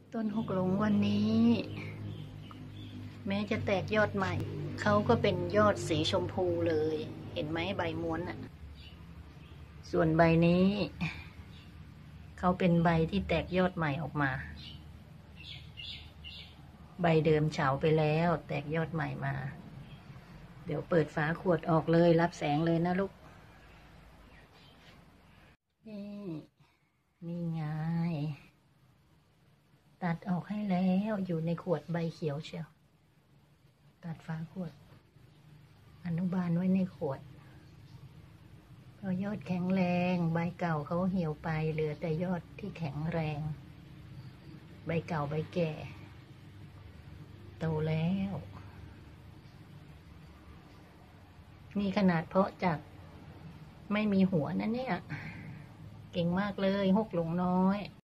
ต้นหกหลงวันนี้ แม้จะแตกยอดใหม่เขาก็เป็นยอดสีชมพูเลย เห็นไหมใบม้วนอะส่วนใบนี้เขาเป็นใบที่แตกยอดใหม่ออกมาใบเดิมเฉาไปแล้วแตกยอดใหม่มาเดี๋ยวเปิดฝาขวดออกเลยรับแสงเลยนะลูกนี่ไงตัดออกให้แล้วอยู่ในขวดใบเขียวเชียวตัดฝาขวดอนุบาลไว้ในขวดก็ยอดแข็งแรงใบเก่าเขาเหี่ยวไปเหลือแต่ยอดที่แข็งแรงใบเก่าใบแก่โตแล้วนี่ขนาดเพาะจากไม่มีหัวนะเนี่ยเก่งมากเลยหกหลงน้อย